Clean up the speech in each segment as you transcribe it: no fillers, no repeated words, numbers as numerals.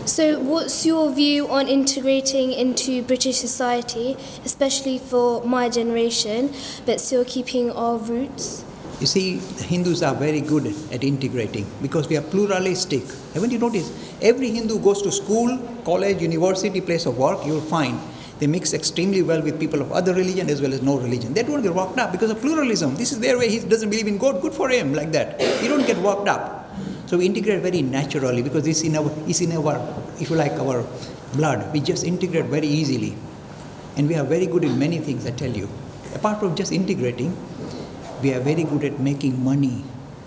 So, what's your view on integrating into British society, especially for my generation, but still keeping our roots? You see, the Hindus are very good at integrating because we are pluralistic. Haven't you noticed? Every Hindu goes to school, college, university, place of work, you'll find they mix extremely well with people of other religion as well as no religion. They don't get worked up because of pluralism. This is their way. He doesn't believe in God. Good for him, like that. You don't get worked up. So we integrate very naturally because it's in our, if you like, our blood. We just integrate very easily. And we are very good in many things, I tell you. Apart from just integrating, we are very good at making money.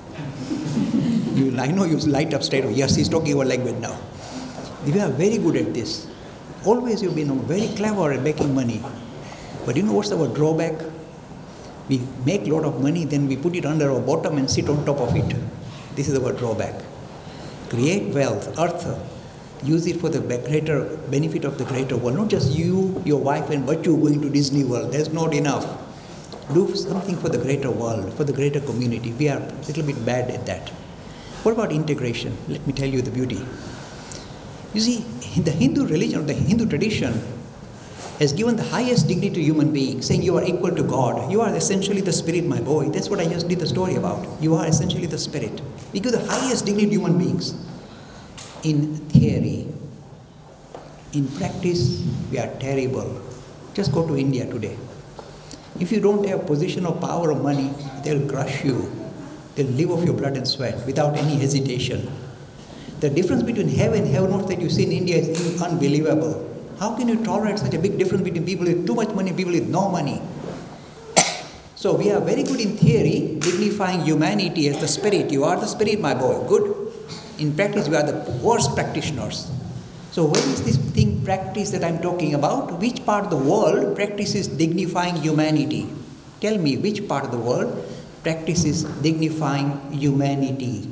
I know you light up straight away. Yes, he's talking about like that now. We are very good at this. Always you've been very clever at making money. But you know what's our drawback? We make a lot of money, then we put it under our bottom and sit on top of it. This is our drawback. Create wealth, artha. Use it for the greater benefit of the greater world. Not just you, your wife and Bachu going to Disney World. That's not enough. Do something for the greater world, for the greater community. We are a little bit bad at that. What about integration? Let me tell you the beauty. You see, the Hindu religion, the Hindu tradition has given the highest dignity to human beings, saying you are equal to God. You are essentially the spirit, my boy. That's what I just did the story about. You are essentially the spirit. We give the highest dignity to human beings. In theory, in practice, we are terrible. Just go to India today. If you don't have position of power or money, they'll crush you. They'll live off your blood and sweat without any hesitation. The difference between have and have not that you see in India is unbelievable. How can you tolerate such a big difference between people with too much money and people with no money? So we are very good in theory, dignifying humanity as the spirit. You are the spirit, my boy. Good. In practice, we are the worst practitioners. So where is this thing practice that I'm talking about? Which part of the world practices dignifying humanity? Tell me which part of the world practices dignifying humanity?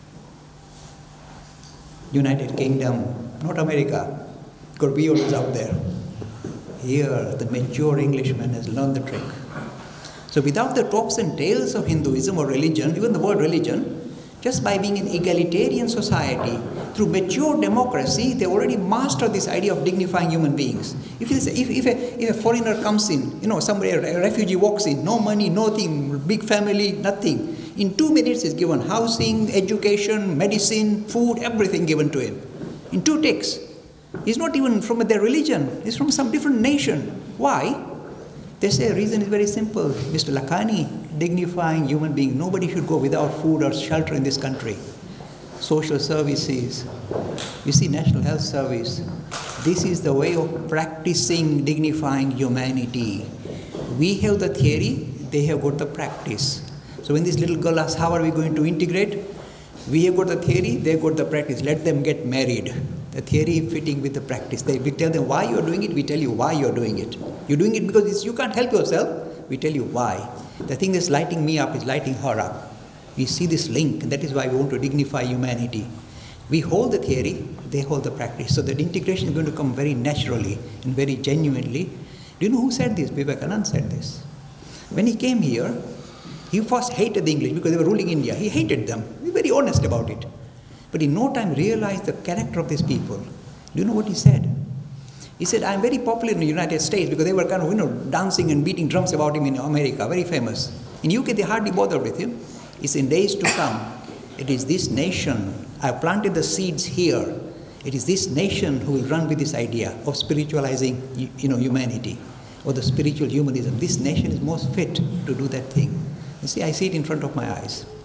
United Kingdom, not America. Scorpion is out there. Here, the mature Englishman has learned the trick. So without the tops and tails of Hinduism or religion, even the word religion, just by being an egalitarian society, through mature democracy, they already mastered this idea of dignifying human beings. If a foreigner comes in, somebody, a refugee walks in, no money, nothing, big family, nothing. In 2 minutes he's given housing, education, medicine, food, everything given to him. In 2 ticks. He's not even from their religion, he's from some different nation. Why? They say the reason is very simple. Mr. Lakhani, dignifying human being. Nobody should go without food or shelter in this country. Social services, you see, National Health Service. This is the way of practicing dignifying humanity. We have the theory, they have got the practice. So when this little girl asks, how are we going to integrate? We have got the theory, they have got the practice. Let them get married. The theory fitting with the practice. We tell them why you're doing it, we tell you why you're doing it. You're doing it because you can't help yourself, we tell you why. The thing that's lighting me up is lighting her up. We see this link, and that is why we want to dignify humanity. We hold the theory, they hold the practice. So that integration is going to come very naturally and very genuinely. Do you know who said this? Vivekananda said this. When he came here, he first hated the English because they were ruling India. He hated them. He was very honest about it. But in no time realized the character of these people. Do you know what he said? He said, I'm very popular in the United States because they were kind of, dancing and beating drums about him in America, very famous. In UK, they hardly bother with him. It's in days to come. It is this nation. I planted the seeds here. It is this nation who will run with this idea of spiritualizing, humanity or the spiritual humanism. This nation is most fit to do that thing. You see, I see it in front of my eyes.